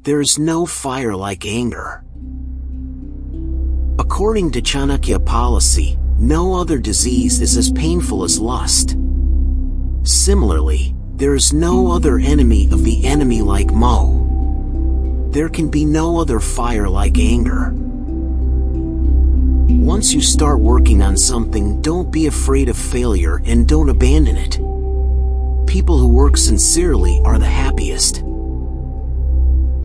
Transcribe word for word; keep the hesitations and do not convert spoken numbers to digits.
there is no fire like anger. According to Chanakya policy, no other disease is as painful as lust. Similarly, there is no other enemy of the enemy like Mo. There can be no other fire like anger. Once you start working on something, don't be afraid of failure and don't abandon it. People who work sincerely are the happiest.